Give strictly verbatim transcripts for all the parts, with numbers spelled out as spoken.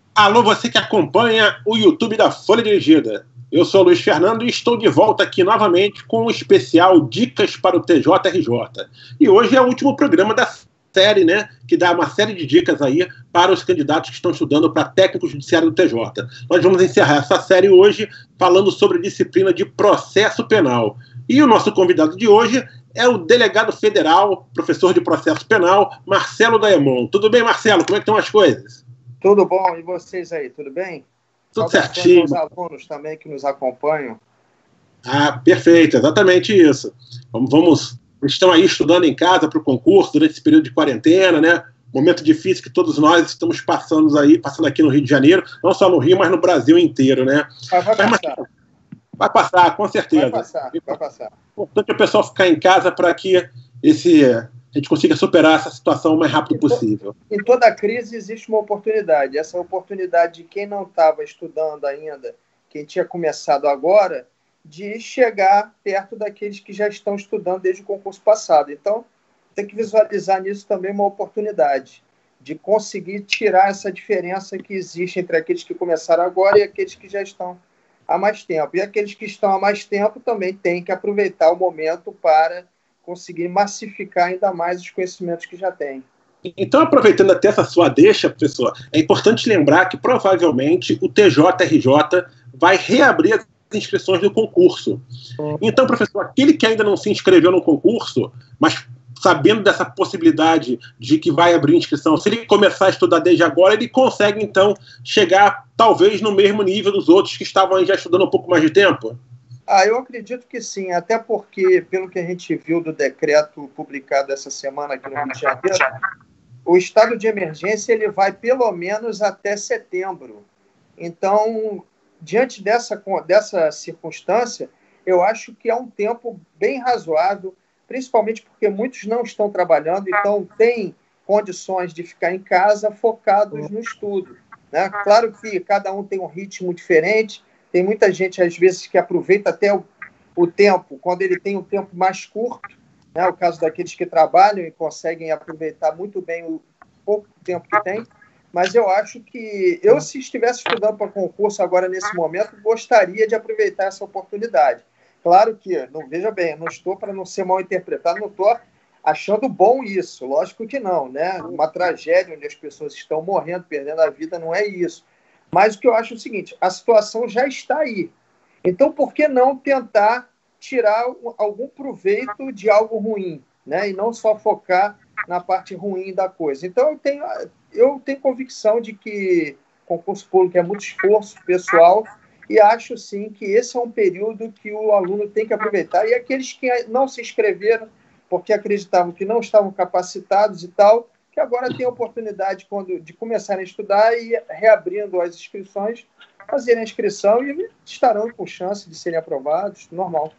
Alô, você que acompanha o YouTube da Folha Dirigida. Eu sou o Luiz Fernando e estou de volta aqui novamente com o especial Dicas para o T J R J. E hoje é o último programa da série, né, que dá uma série de dicas aí para os candidatos que estão estudando para técnico judiciário do T J. Nós vamos encerrar essa série hoje falando sobre a disciplina de processo penal. E o nosso convidado de hoje é o delegado federal, professor de processo penal, Marcelo Daemon. Tudo bem, Marcelo? Como é que estão as coisas? Tudo bom, e vocês aí, tudo bem? Tudo certinho. Os alunos também que nos acompanham. Ah, perfeito, exatamente isso. Vamos, vamos, estão aí estudando em casa para o concurso durante esse período de quarentena, né? Momento difícil que todos nós estamos passando aí, passando aqui no Rio de Janeiro, não só no Rio, mas no Brasil inteiro, né? Mas vai passar. Mas, vai passar, com certeza. Vai passar, vai passar. O importante é o pessoal ficar em casa para que esse, a gente consiga superar essa situação o mais rápido possível. Em toda crise existe uma oportunidade. Essa oportunidade de quem não estava estudando ainda, quem tinha começado agora, de chegar perto daqueles que já estão estudando desde o concurso passado. Então, tem que visualizar nisso também uma oportunidade de conseguir tirar essa diferença que existe entre aqueles que começaram agora e aqueles que já estão há mais tempo. E aqueles que estão há mais tempo também têm que aproveitar o momento para conseguir massificar ainda mais os conhecimentos que já têm. Então, aproveitando até essa sua deixa, professor, é importante lembrar que provavelmente o T J R J vai reabrir as inscrições do concurso. Então, professor, aquele que ainda não se inscreveu no concurso, mas sabendo dessa possibilidade de que vai abrir inscrição, se ele começar a estudar desde agora, ele consegue, então, chegar, talvez, no mesmo nível dos outros que estavam aí já estudando um pouco mais de tempo? Ah, eu acredito que sim, até porque, pelo que a gente viu do decreto publicado essa semana aqui no Rio de Janeiro, o estado de emergência ele vai pelo menos até setembro. Então, diante dessa, dessa circunstância, eu acho que é um tempo bem razoável, principalmente porque muitos não estão trabalhando, então têm condições de ficar em casa focados no estudo, né? Claro que cada um tem um ritmo diferente. Tem muita gente, às vezes, que aproveita até o, o tempo, quando ele tem um tempo mais curto, né? O caso daqueles que trabalham e conseguem aproveitar muito bem o pouco tempo que tem. Mas eu acho que eu, se estivesse estudando para concurso agora, nesse momento, gostaria de aproveitar essa oportunidade. Claro que, não, veja bem, não estou para não ser mal interpretado, não estou achando bom isso, lógico que não, né? Uma tragédia onde as pessoas estão morrendo, perdendo a vida, não é isso. Mas o que eu acho é o seguinte, a situação já está aí. Então, por que não tentar tirar algum proveito de algo ruim, né? E não só focar na parte ruim da coisa. Então, eu tenho, eu tenho convicção de que concurso público é muito esforço pessoal e acho, sim, que esse é um período que o aluno tem que aproveitar. E aqueles que não se inscreveram porque acreditavam que não estavam capacitados e tal, que agora tem a oportunidade quando, de começarem a estudar e reabrindo as inscrições, fazerem a inscrição e estarão com chance de serem aprovados, normal.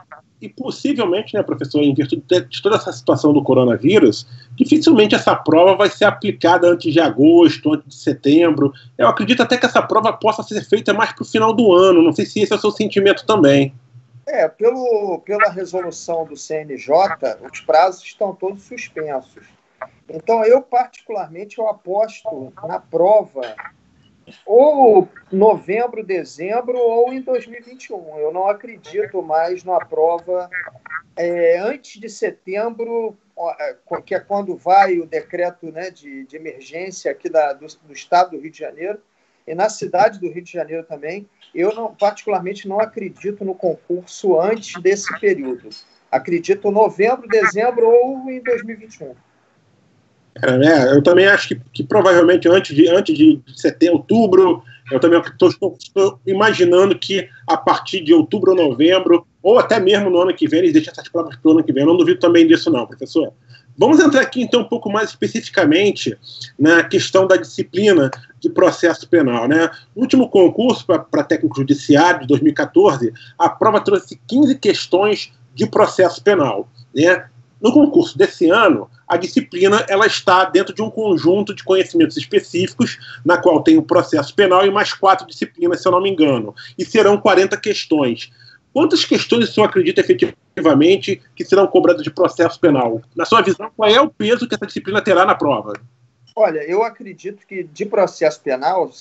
E possivelmente, né, professor, em virtude de toda essa situação do coronavírus, dificilmente essa prova vai ser aplicada antes de agosto, antes de setembro. Eu acredito até que essa prova possa ser feita mais para o final do ano. Não sei se esse é o seu sentimento também. É, pelo, pela resolução do C N J, os prazos estão todos suspensos. Então, eu, particularmente, eu aposto na prova ou novembro, dezembro ou em dois mil e vinte e um. Eu não acredito mais na prova é, antes de setembro, que é quando vai o decreto, né, de, de emergência aqui da, do, do estado do Rio de Janeiro e na cidade do Rio de Janeiro também. Eu, não, particularmente, não acredito no concurso antes desse período. Acredito em novembro, dezembro ou em dois mil e vinte e um. É, né? Eu também acho que, que provavelmente antes de, antes de setembro, outubro, eu também estou imaginando que a partir de outubro ou novembro, ou até mesmo no ano que vem, eles deixam essas provas para o ano que vem. Eu não duvido também disso não, professor. Vamos entrar aqui então um pouco mais especificamente na questão da disciplina de processo penal, né? No último concurso para técnico judiciário de dois mil e quatorze, a prova trouxe quinze questões de processo penal, né? No concurso desse ano, a disciplina ela está dentro de um conjunto de conhecimentos específicos, na qual tem o processo penal e mais quatro disciplinas, se eu não me engano, e serão quarenta questões. Quantas questões o senhor acredita efetivamente que serão cobradas de processo penal? Na sua visão, qual é o peso que essa disciplina terá na prova? Olha, eu acredito que de processo penal,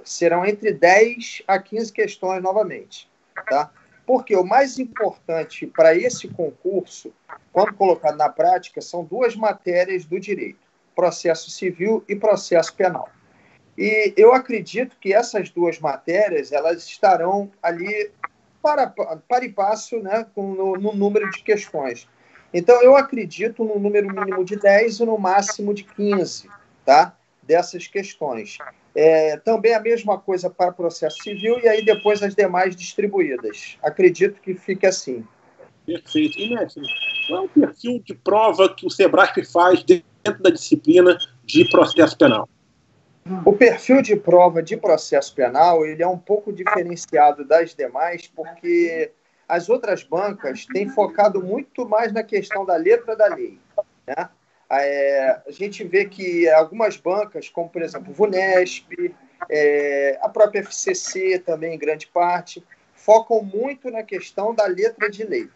serão entre dez a quinze questões novamente. Tá? Porque o mais importante para esse concurso, quando colocado na prática, são duas matérias do direito: processo civil e processo penal. E eu acredito que essas duas matérias elas estarão ali para, para e passo, né, com, no, no número de questões. Então, eu acredito no número mínimo de dez e no máximo de quinze, tá, dessas questões. É, também a mesma coisa para processo civil e aí depois as demais distribuídas. Acredito que fique assim. Perfeito. E, mestre, qual é o perfil de prova que o SEBRASP faz dentro da disciplina de processo penal? O perfil de prova de processo penal ele é um pouco diferenciado das demais, porque as outras bancas têm focado muito mais na questão da letra da lei, né? É, a gente vê que algumas bancas, como, por exemplo, o VUNESP, é, a própria F C C também, em grande parte, focam muito na questão da letra de lei.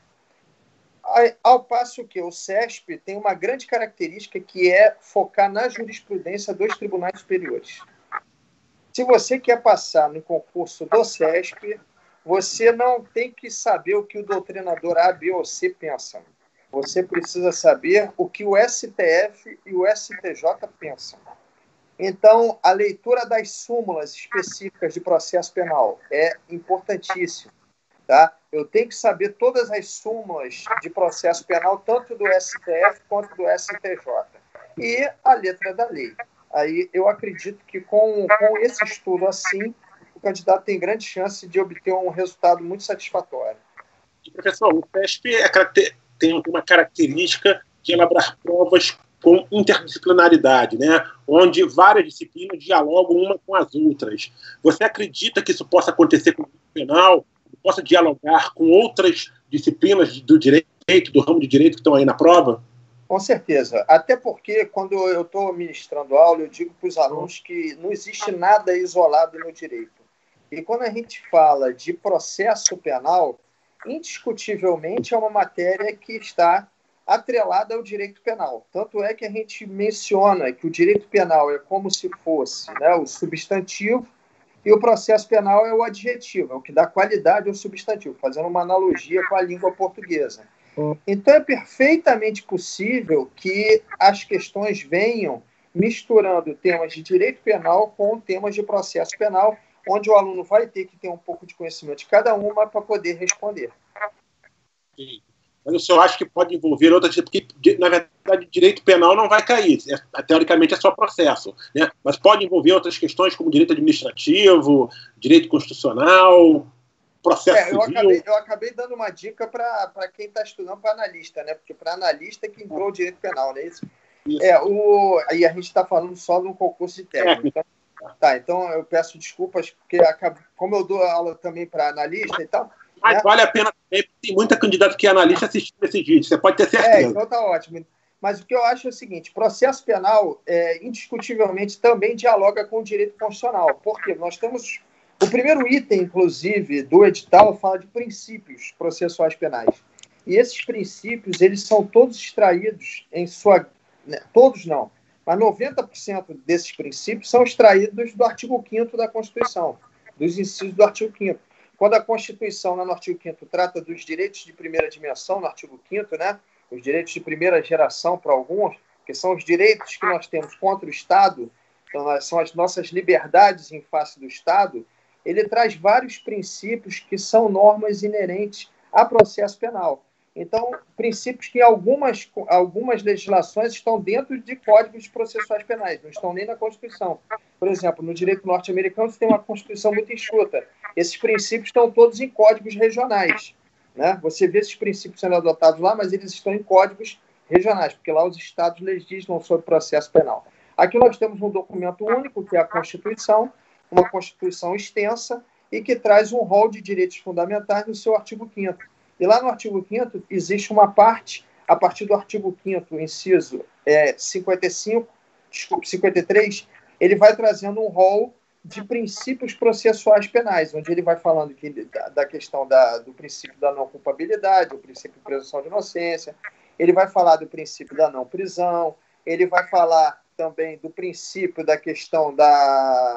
Ao passo que o SESP tem uma grande característica que é focar na jurisprudência dos tribunais superiores. Se você quer passar no concurso do SESP, você não tem que saber o que o doutrinador A, B ou C pensam. Você precisa saber o que o S T F e o S T J pensam. Então, a leitura das súmulas específicas de processo penal é importantíssima. Tá? Eu tenho que saber todas as súmulas de processo penal, tanto do S T F quanto do S T J. E a letra da lei. Aí eu acredito que com, com esse estudo assim, o candidato tem grande chance de obter um resultado muito satisfatório. E, professor, o SESP é, tem uma característica de elaborar provas com interdisciplinaridade, né? Onde várias disciplinas dialogam uma com as outras. Você acredita que isso possa acontecer com o penal? Possa dialogar com outras disciplinas do direito, do ramo de direito que estão aí na prova? Com certeza. Até porque, quando eu estou ministrando aula, eu digo para os alunos que não existe nada isolado no direito. E quando a gente fala de processo penal, indiscutivelmente é uma matéria que está atrelada ao direito penal. Tanto é que a gente menciona que o direito penal é como se fosse, né, o substantivo, e o processo penal é o adjetivo, é o que dá qualidade ao substantivo, fazendo uma analogia com a língua portuguesa. Então, é perfeitamente possível que as questões venham misturando temas de direito penal com temas de processo penal, onde o aluno vai ter que ter um pouco de conhecimento de cada uma para poder responder. Sim. Mas o senhor acha que pode envolver outras, porque, na verdade, direito penal não vai cair, é, teoricamente é só processo, né? Mas pode envolver outras questões como direito administrativo, direito constitucional, processo é, eu civil. Acabei, eu acabei dando uma dica para quem está estudando para analista, né? Porque para analista é que entrou o direito penal, não é isso? Isso. É, o, aí a gente está falando só de um concurso de técnico. Então, tá, então eu peço desculpas, porque acabo, como eu dou aula também para analista e tal. Mas né? vale a pena também, tem muita candidata que é analista assistindo esse vídeo, você pode ter certeza. É, então tá ótimo. Mas o que eu acho é o seguinte: processo penal, é, indiscutivelmente, também dialoga com o direito constitucional. Por quê? Nós temos. O primeiro item, inclusive, do edital fala de princípios processuais penais. E esses princípios, eles são todos extraídos em sua... Né, todos não, mas noventa por cento desses princípios são extraídos do artigo quinto da Constituição, dos incisos do artigo quinto. Quando a Constituição, no artigo quinto, trata dos direitos de primeira dimensão, no artigo quinto, né, os direitos de primeira geração para alguns, que são os direitos que nós temos contra o Estado, então, são as nossas liberdades em face do Estado, ele traz vários princípios que são normas inerentes a processo penal. Então, princípios que algumas, algumas legislações estão dentro de códigos processuais penais, não estão nem na Constituição. Por exemplo, no direito norte-americano, você tem uma Constituição muito enxuta. Esses princípios estão todos em códigos regionais. Né? Você vê esses princípios sendo adotados lá, mas eles estão em códigos regionais, porque lá os estados legislam sobre processo penal. Aqui nós temos um documento único, que é a Constituição, uma Constituição extensa e que traz um rol de direitos fundamentais no seu artigo quinto. E lá no artigo quinto existe uma parte, a partir do artigo quinto, inciso é, cinquenta e cinco, desculpe, cinquenta e três, ele vai trazendo um rol de princípios processuais penais, onde ele vai falando que, da, da questão da, do princípio da não culpabilidade, o princípio de presunção de inocência, ele vai falar do princípio da não prisão, ele vai falar também do princípio da questão da,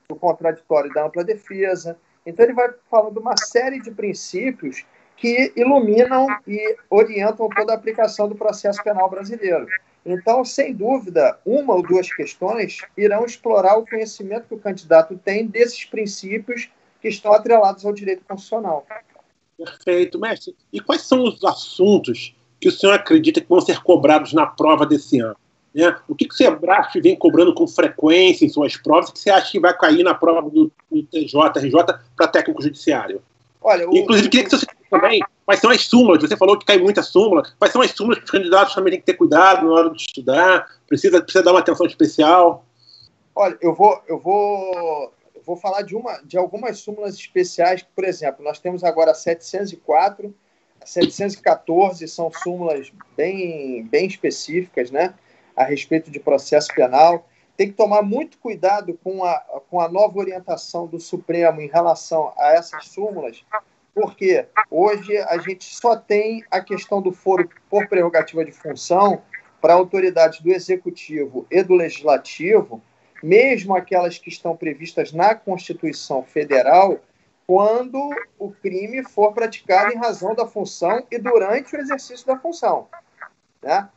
do contraditório e da ampla defesa. Então, ele vai falando uma série de princípios que iluminam e orientam toda a aplicação do processo penal brasileiro. Então, sem dúvida, uma ou duas questões irão explorar o conhecimento que o candidato tem desses princípios que estão atrelados ao direito constitucional. Perfeito, mestre. E quais são os assuntos que o senhor acredita que vão ser cobrados na prova desse ano? Né? O que, que o Sebrasp vem cobrando com frequência em suas provas que você acha que vai cair na prova do, do T J, R J para técnico judiciário? Olha, o, Inclusive, queria que você também, quais são as súmulas? Você falou que cai muita súmula. Quais são as súmulas que os candidatos também têm que ter cuidado na hora de estudar? Precisa, precisa dar uma atenção especial? Olha, eu vou, eu vou, eu vou falar de, uma, de algumas súmulas especiais. Por exemplo, nós temos agora a setecentos e quatro, a setecentos e quatorze, são súmulas bem, bem específicas, né, a respeito de processo penal. Tem que tomar muito cuidado com a, com a nova orientação do Supremo em relação a essas súmulas, porque hoje a gente só tem a questão do foro por prerrogativa de função para autoridades do Executivo e do Legislativo, mesmo aquelas que estão previstas na Constituição Federal, quando o crime for praticado em razão da função e durante o exercício da função, né?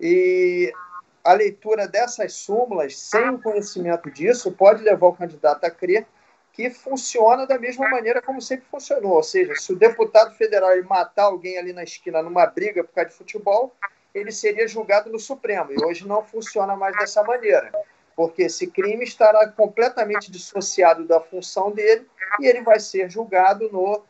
E a leitura dessas súmulas, sem o conhecimento disso, pode levar o candidato a crer que funciona da mesma maneira como sempre funcionou. Ou seja, se o deputado federal ele matar alguém ali na esquina numa briga por causa de futebol, ele seria julgado no Supremo. E hoje não funciona mais dessa maneira, porque esse crime estará completamente dissociado da função dele e ele vai ser julgado no,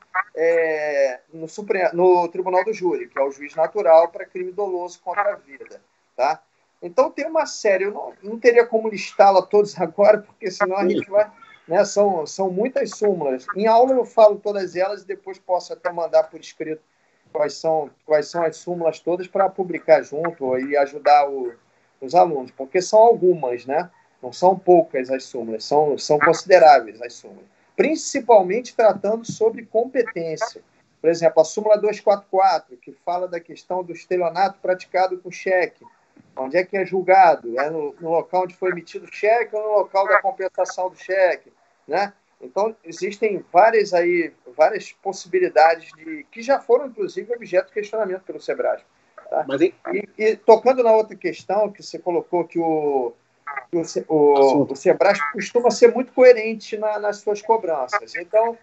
é, no, Supremo, no Tribunal do Júri, que é o juiz natural para crime doloso contra a vida, tá? Então, tem uma série, eu não, não teria como listá-la todos agora, porque senão a gente vai... Né, são, são muitas súmulas. Em aula eu falo todas elas e depois posso até mandar por escrito quais são, quais são as súmulas todas para publicar junto e ajudar o, os alunos, porque são algumas, né? Não são poucas as súmulas, são, são consideráveis as súmulas. Principalmente tratando sobre competência. Por exemplo, a súmula duzentos e quarenta e quatro, que fala da questão do estelionato praticado com cheque. Onde é que é julgado? É no, no local onde foi emitido o cheque ou no local da compensação do cheque, né? Então, existem várias, aí, várias possibilidades de, que já foram, inclusive, objeto de questionamento pelo Sebrasp. Tá? Mas, e, e tocando na outra questão, que você colocou que o, que o, o, o Sebrasp costuma ser muito coerente na, nas suas cobranças. Então,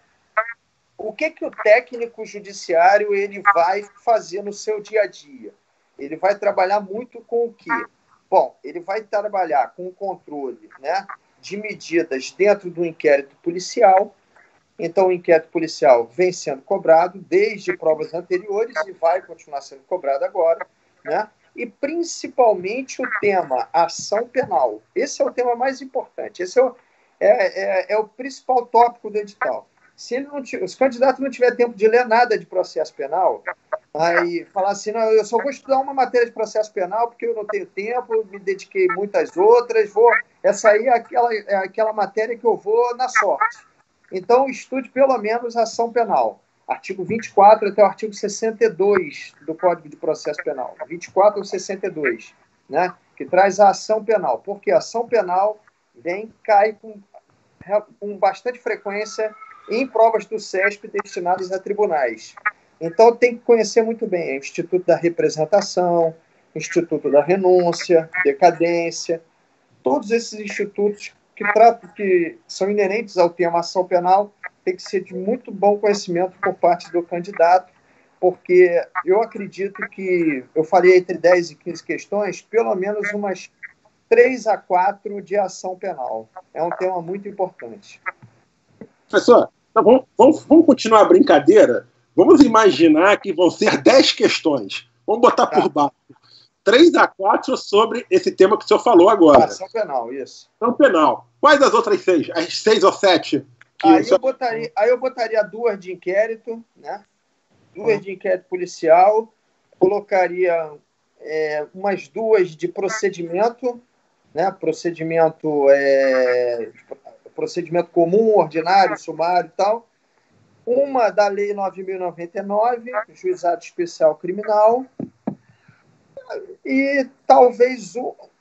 o que, que o técnico judiciário ele vai fazer no seu dia a dia? Ele vai trabalhar muito com o quê? Bom, ele vai trabalhar com o controle, né, de medidas dentro do inquérito policial. Então, o inquérito policial vem sendo cobrado desde provas anteriores e vai continuar sendo cobrado agora, né? E, principalmente, o tema ação penal. Esse é o tema mais importante. Esse é o, é, é, é o principal tópico do edital. Se ele não tiver, os candidatos não tiver tempo de ler nada de processo penal, aí falar assim, não, eu só vou estudar uma matéria de processo penal porque eu não tenho tempo, me dediquei muitas outras, vou, essa aí é aquela, é aquela matéria que eu vou na sorte. Então, estude pelo menos a ação penal. Artigo vinte e quatro até o artigo sessenta e dois do Código de Processo Penal. vinte e quatro ao sessenta e dois, né? Que traz a ação penal. Porque a ação penal vem, cai com, com bastante frequência em provas do SESP destinadas a tribunais. Então, tem que conhecer muito bem o Instituto da Representação, Instituto da Renúncia, Decadência, todos esses institutos que tratam, que são inerentes ao tema ação penal, tem que ser de muito bom conhecimento por parte do candidato, porque eu acredito que, eu falei entre dez e quinze questões, pelo menos umas três a quatro de ação penal. É um tema muito importante. Professor, tá bom, vamos, vamos continuar a brincadeira? Vamos imaginar que vão ser dez questões. Vamos botar tá. por baixo. três a quatro sobre esse tema que o senhor falou agora. Ação penal, isso. Ação penal. Quais as outras seis? As seis ou sete? Que aí, senhor... eu botaria, aí eu botaria duas de inquérito, né? Duas ah. de inquérito policial. Colocaria é, umas duas de procedimento, né? Procedimento, é, procedimento comum, ordinário, sumário e tal. Uma da Lei nove mil e noventa e nove, Juizado Especial Criminal. E talvez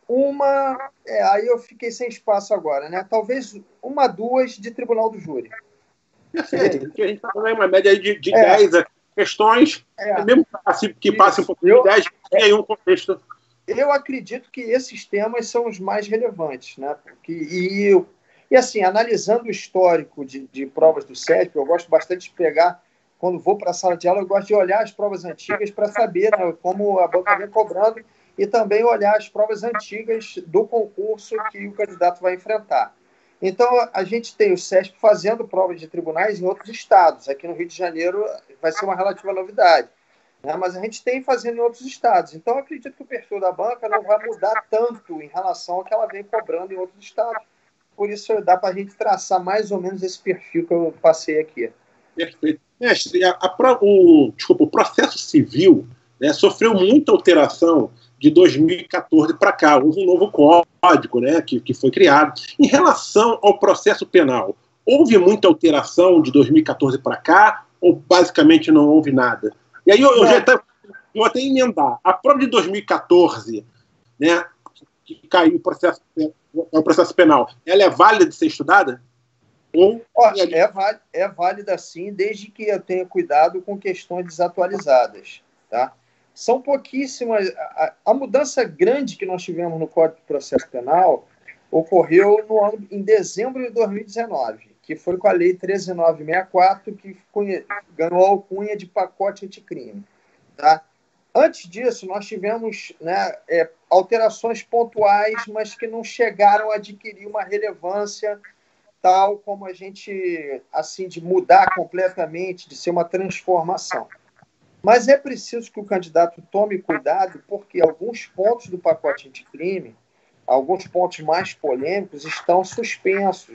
uma... É, aí eu fiquei sem espaço agora, né? Talvez uma, duas de tribunal do júri. Perfeito, porque a gente está falando uma média aí de, de É. dez questões, É. mesmo que passe um pouco de Eu- dez, tem aí um contexto. Eu acredito que esses temas são os mais relevantes, né? Porque, e, e assim, analisando o histórico de, de provas do C E S P, eu gosto bastante de pegar, quando vou para a sala de aula, eu gosto de olhar as provas antigas para saber, né, como a banca vem cobrando e também olhar as provas antigas do concurso que o candidato vai enfrentar. Então, a gente tem o C E S P fazendo provas de tribunais em outros estados. Aqui no Rio de Janeiro vai ser uma relativa novidade. Né? Mas a gente tem fazendo em outros estados. Então, eu acredito que o perfil da banca não vai mudar tanto em relação ao que ela vem cobrando em outros estados. Por isso, dá para a gente traçar mais ou menos esse perfil que eu passei aqui. Perfeito. Mestre, a, a, o, desculpa, o processo civil, né, sofreu muita alteração de dois mil e quatorze para cá. Houve um novo código, né, que, que foi criado. Em relação ao processo penal, houve muita alteração de dois mil e quatorze para cá ou basicamente não houve nada? E aí eu, eu já até, eu vou até emendar. A prova de dois mil e quatorze, né, que caiu o processo, o processo penal, ela é válida de ser estudada? Ou... Ó, é, é válida sim, desde que eu tenha cuidado com questões desatualizadas. Tá? São pouquíssimas. A, a mudança grande que nós tivemos no Código de Processo Penal ocorreu no ano, em dezembro de dois mil e dezenove, que foi com a Lei treze mil novecentos e sessenta e quatro, que foi, ganhou a alcunha de pacote anticrime. Tá? Antes disso, nós tivemos, né, é, alterações pontuais, mas que não chegaram a adquirir uma relevância tal como a gente, assim, de mudar completamente, de ser uma transformação. Mas é preciso que o candidato tome cuidado, porque alguns pontos do pacote anticrime, alguns pontos mais polêmicos, estão suspensos.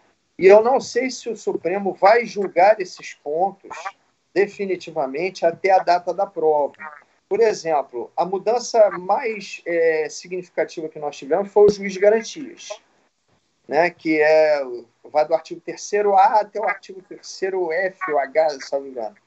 E eu não sei se o Supremo vai julgar esses pontos definitivamente até a data da prova. Por exemplo, a mudança mais é, significativa que nós tivemos foi o juiz de garantias, né, que é, vai do artigo terceiro A até o artigo terceiro F ou H, se não me engano.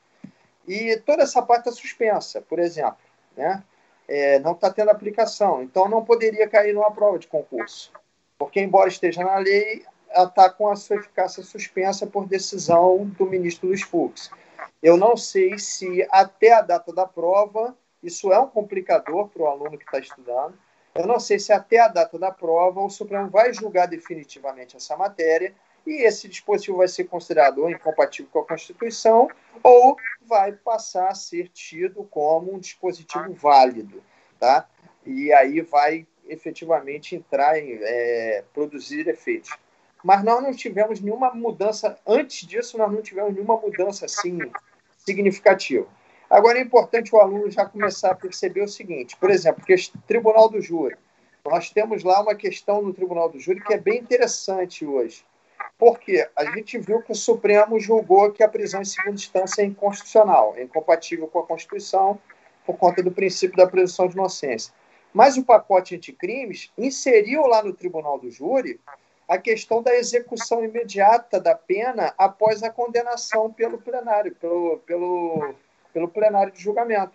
E toda essa parte está suspensa, por exemplo. Né? É, não está tendo aplicação. Então, não poderia cair numa prova de concurso. Porque, embora esteja na lei, ela está com a sua eficácia suspensa por decisão do ministro Luiz Fux. Eu não sei se, até a data da prova, isso é um complicador para o aluno que está estudando. Eu não sei se até a data da prova o Supremo vai julgar definitivamente essa matéria e esse dispositivo vai ser considerado ou incompatível com a Constituição ou vai passar a ser tido como um dispositivo válido. Tá? E aí vai efetivamente entrar em é, produzir efeitos. Mas nós não tivemos nenhuma mudança, antes disso nós não tivemos nenhuma mudança assim significativa. Agora é importante o aluno já começar a perceber o seguinte, por exemplo, que o Tribunal do Júri. Nós temos lá uma questão no Tribunal do Júri que é bem interessante hoje. Porque a gente viu que o Supremo julgou que a prisão em segunda instância é inconstitucional, é incompatível com a Constituição por conta do princípio da presunção de inocência. Mas o pacote anticrimes inseriu lá no Tribunal do Júri a questão da execução imediata da pena após a condenação pelo plenário, pelo, pelo, pelo plenário de julgamento.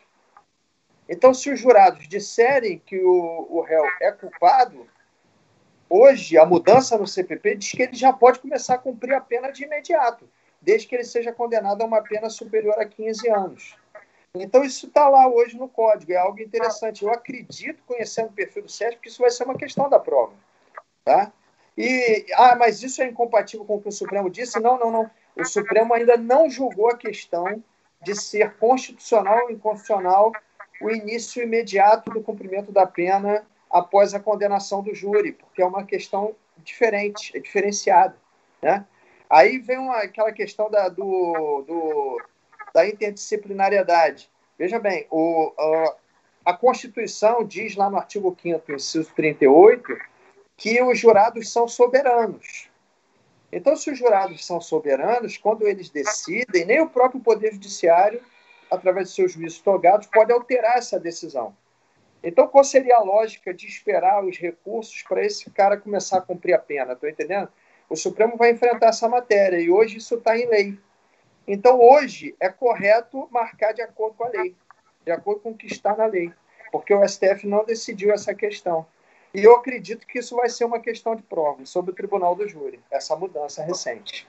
Então, se os jurados disserem que o, o réu é culpado, hoje a mudança no C P P diz que ele já pode começar a cumprir a pena de imediato, desde que ele seja condenado a uma pena superior a quinze anos. Então, isso está lá hoje no código, é algo interessante. Eu acredito, conhecendo o perfil do C E S P, que isso vai ser uma questão da prova. Tá? E, ah, mas isso é incompatível com o que o Supremo disse? Não, não, não. O Supremo ainda não julgou a questão de ser constitucional ou inconstitucional o início imediato do cumprimento da pena após a condenação do júri, porque é uma questão diferente, é diferenciada. Né? Aí vem uma, aquela questão da, do, do, da interdisciplinariedade. Veja bem, o, a, a Constituição diz lá no artigo quinto, inciso trinta e oito, que os jurados são soberanos. Então, se os jurados são soberanos, quando eles decidem, nem o próprio Poder Judiciário, através de seus juízes togados, pode alterar essa decisão. Então, qual seria a lógica de esperar os recursos para esse cara começar a cumprir a pena? Estou entendendo? O Supremo vai enfrentar essa matéria e hoje isso está em lei. Então, hoje é correto marcar de acordo com a lei, de acordo com o que está na lei, porque o S T F não decidiu essa questão. E eu acredito que isso vai ser uma questão de prova sobre o Tribunal do Júri, essa mudança recente.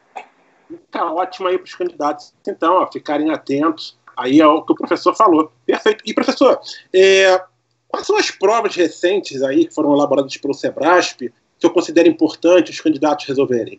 Tá ótimo aí para os candidatos, então, ó, ficarem atentos aí ao que o professor falou. Perfeito. E, professor, é, quais são as provas recentes aí que foram elaboradas pelo Sebrasp que eu considero importante os candidatos resolverem?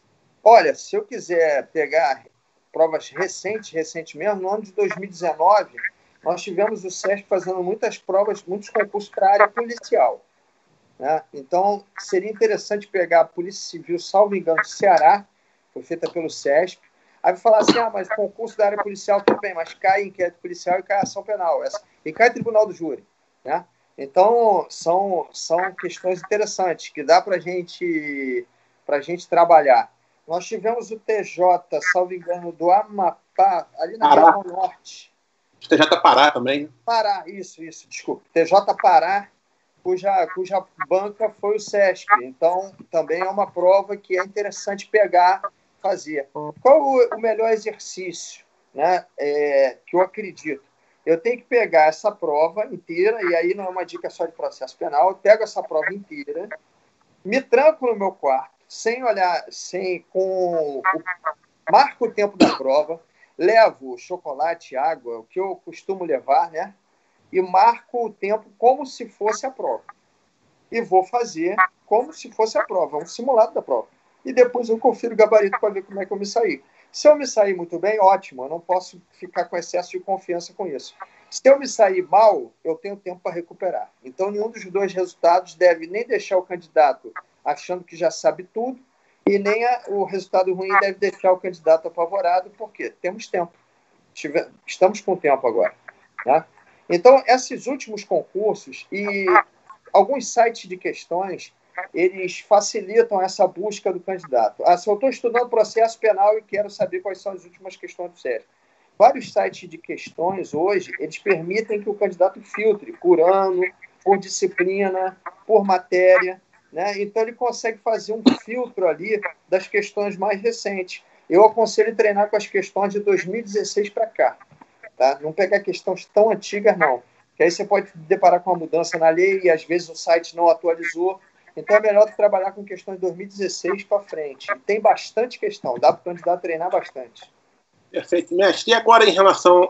Olha, se eu quiser pegar provas recentes, recentes mesmo, no ano de dois mil e dezenove, nós tivemos o SESC fazendo muitas provas, muitos concursos para a área policial. Né? Então, seria interessante pegar a Polícia Civil, salvo engano, do Ceará, foi feita pelo SESC, aí vai falar assim, ah, mas concurso da área policial tudo bem, mas cai inquérito policial e cai ação penal, essa, e cai Tribunal do Júri. Né? Então, são, são questões interessantes que dá para gente, a gente trabalhar. Nós tivemos o T J, salvo engano, do Amapá, ali na Pará. região norte. T J Pará também. Pará, isso, isso, desculpa. T J Pará, cuja, cuja banca foi o SESC. Então, também é uma prova que é interessante pegar, fazer. Qual o, o melhor exercício, né, é, que eu acredito? Eu tenho que pegar essa prova inteira, e aí não é uma dica só de processo penal, eu pego essa prova inteira, me tranco no meu quarto, sem olhar, sem, com, marco o tempo da prova, levo chocolate, água, o que eu costumo levar, né? E marco o tempo como se fosse a prova. E vou fazer como se fosse a prova, um simulado da prova. E depois eu confiro o gabarito para ver como é que eu me saí. Se eu me sair muito bem, ótimo, eu não posso ficar com excesso de confiança com isso. Se eu me sair mal, eu tenho tempo para recuperar. Então, nenhum dos dois resultados deve nem deixar o candidato achando que já sabe tudo, e nem a, o resultado ruim deve deixar o candidato apavorado, porque temos tempo. Estamos com tempo agora. Né? Então, esses últimos concursos e alguns sites de questões, eles facilitam essa busca do candidato. Ah, se eu estou estudando processo penal e quero saber quais são as últimas questões do SESC. Vários sites de questões hoje, eles permitem que o candidato filtre por ano, por disciplina, por matéria. Né? Então, ele consegue fazer um filtro ali das questões mais recentes. Eu aconselho treinar com as questões de dois mil e dezesseis para cá. Tá? Não pegar questões tão antigas, não. Que aí você pode deparar com uma mudança na lei e, às vezes, o site não atualizou. Então, é melhor trabalhar com questões de dois mil e dezesseis para frente. E tem bastante questão. Dá para o candidato treinar bastante. Perfeito, mestre. E agora, em relação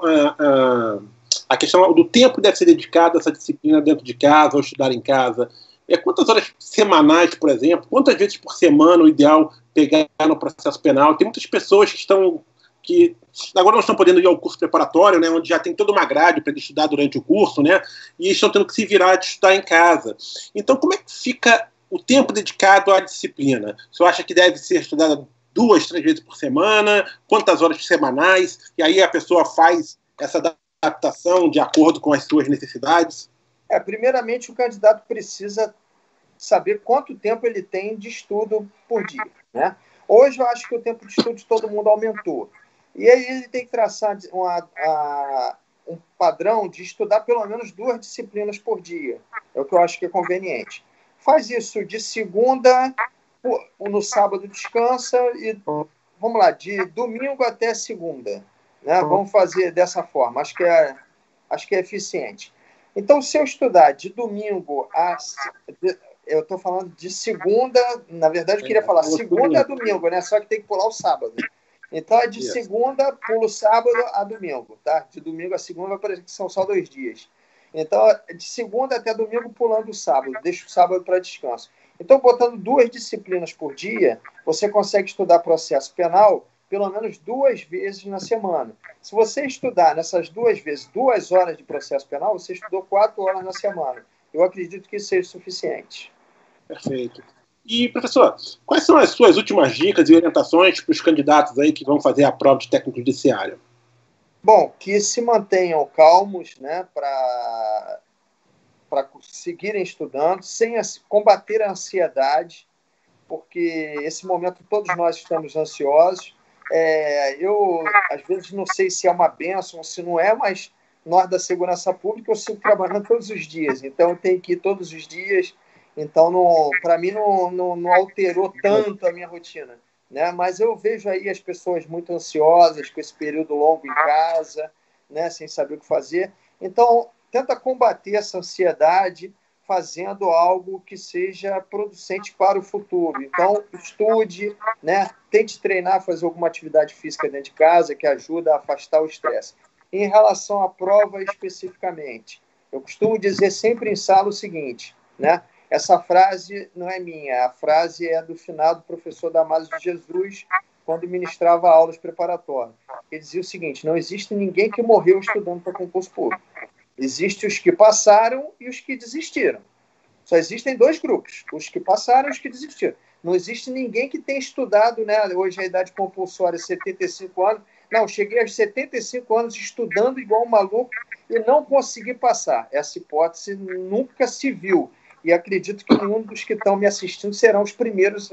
à questão do tempo que deve ser dedicado a essa disciplina dentro de casa ou estudar em casa, é, quantas horas semanais, por exemplo, quantas vezes por semana o ideal pegar no processo penal? Tem muitas pessoas que estão que agora não estão podendo ir ao curso preparatório, né, onde já tem toda uma grade para estudar durante o curso, né, e estão tendo que se virar de estudar em casa. Então, como é que fica o tempo dedicado à disciplina? Você acha que deve ser estudada duas, três vezes por semana? Quantas horas semanais? E aí a pessoa faz essa adaptação de acordo com as suas necessidades? É, primeiramente, o candidato precisa saber quanto tempo ele tem de estudo por dia. Né? Hoje, eu acho que o tempo de estudo de todo mundo aumentou. E aí ele tem que traçar uma, a, um padrão de estudar pelo menos duas disciplinas por dia. É o que eu acho que é conveniente. Faz isso de segunda, no sábado descansa e, vamos lá, de domingo até segunda. Né? Vamos fazer dessa forma. Acho que é, acho que é eficiente. Então, se eu estudar de domingo a... Eu estou falando de segunda... Na verdade, eu queria falar segunda a domingo, né? Só que tem que pular o sábado. Então, é de segunda, pulo sábado a domingo, tá? De domingo a segunda vai parecer que são só dois dias. Então, de segunda até domingo, pulando o sábado. Deixo o sábado para descanso. Então, botando duas disciplinas por dia, você consegue estudar processo penal pelo menos duas vezes na semana. Se você estudar nessas duas vezes duas horas de processo penal, você estudou quatro horas na semana. Eu acredito que isso seja suficiente. Perfeito. E, professor, quais são as suas últimas dicas e orientações para os candidatos aí que vão fazer a prova de técnico judiciário? Bom, que se mantenham calmos, né, para para seguirem estudando, sem combater a ansiedade, porque esse momento todos nós estamos ansiosos. É, eu, às vezes, não sei se é uma bênção ou se não é, mas nós da segurança pública eu sigo trabalhando todos os dias, então eu tenho que ir todos os dias, então para mim não, não, não alterou tanto a minha rotina, né? Mas eu vejo aí as pessoas muito ansiosas com esse período longo em casa, né? Sem saber o que fazer, então tenta combater essa ansiedade, fazendo algo que seja producente para o futuro. Então, estude, né? Tente treinar, fazer alguma atividade física dentro de casa que ajuda a afastar o estresse. Em relação à prova especificamente, eu costumo dizer sempre em sala o seguinte, né? Essa frase não é minha, a frase é do finado professor Damásio de Jesus, quando ministrava aulas preparatórias. Ele dizia o seguinte: não existe ninguém que morreu estudando para concurso público. Existem os que passaram e os que desistiram. Só existem dois grupos, os que passaram e os que desistiram. Não existe ninguém que tenha estudado, né? Hoje a idade compulsória é setenta e cinco anos. Não, cheguei aos setenta e cinco anos estudando igual um maluco e não consegui passar. Essa hipótese nunca se viu. E acredito que nenhum dos que estão me assistindo serão os primeiros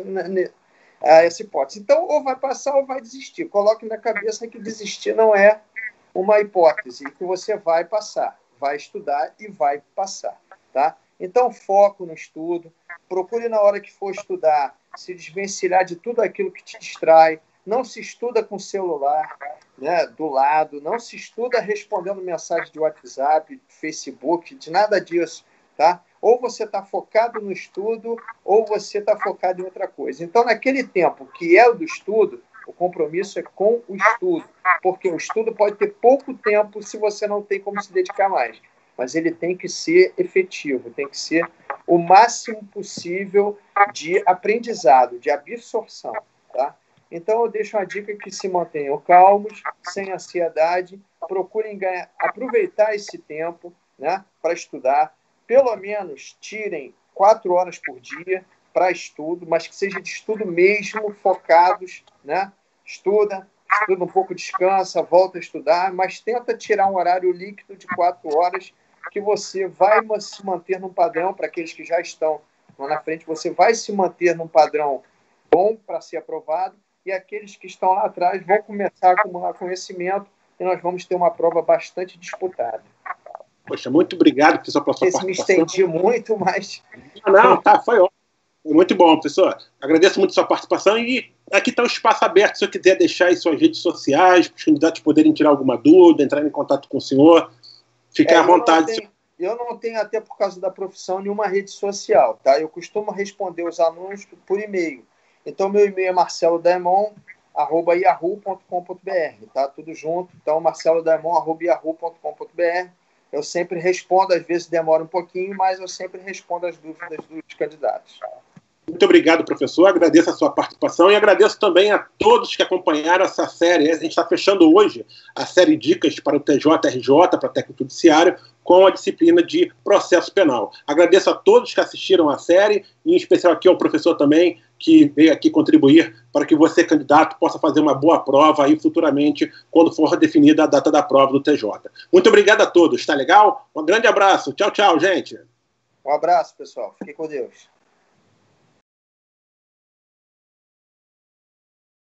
a essa hipótese. Então, ou vai passar ou vai desistir. Coloque na cabeça que desistir não é uma hipótese, que você vai passar, vai estudar e vai passar, tá? Então, foco no estudo, procure na hora que for estudar se desvencilhar de tudo aquilo que te distrai, não se estuda com celular, né, do lado, não se estuda respondendo mensagem de WhatsApp, Facebook, de nada disso, tá? Ou você está focado no estudo, ou você está focado em outra coisa. Então, naquele tempo que é o do estudo, o compromisso é com o estudo, porque o estudo pode ter pouco tempo se você não tem como se dedicar mais, mas ele tem que ser efetivo, tem que ser o máximo possível de aprendizado, de absorção, tá? Então, eu deixo uma dica que se mantenham calmos, sem ansiedade, procurem ganhar, aproveitar esse tempo, né, para estudar. Pelo menos tirem quatro horas por dia para estudo, mas que seja de estudo mesmo, focados, né? Estuda, estuda um pouco, descansa, volta a estudar, mas tenta tirar um horário líquido de quatro horas que você vai se manter num padrão, para aqueles que já estão lá na frente, você vai se manter num padrão bom para ser aprovado, e aqueles que estão lá atrás vão começar a acumular conhecimento e nós vamos ter uma prova bastante disputada. Poxa, muito obrigado pela sua participação. Me estendi muito, mas... Não, tá, foi ótimo. Muito bom, professor. Agradeço muito a sua participação e aqui está o espaço aberto, se eu quiser deixar aí suas redes sociais, para os candidatos poderem tirar alguma dúvida, entrar em contato com o senhor. Fique é, à vontade. Não tenho, eu não tenho, até por causa da profissão, nenhuma rede social, tá? Eu costumo responder os alunos por e-mail. Então, meu e-mail é marcelo daemon arroba yahoo ponto com ponto br, tá? Tudo junto. Então, marcelo daemon arroba yahoo ponto com ponto br. Eu sempre respondo, às vezes demora um pouquinho, mas eu sempre respondo as dúvidas dos candidatos. Muito obrigado, professor. Agradeço a sua participação e agradeço também a todos que acompanharam essa série. A gente está fechando hoje a série Dicas para o T J R J, para técnico judiciário, com a disciplina de processo penal. Agradeço a todos que assistiram à série, e em especial aqui ao professor também, que veio aqui contribuir para que você, candidato, possa fazer uma boa prova aí futuramente, quando for definida a data da prova do T J. Muito obrigado a todos, tá legal? Um grande abraço. Tchau, tchau, gente. Um abraço, pessoal. Fiquem com Deus.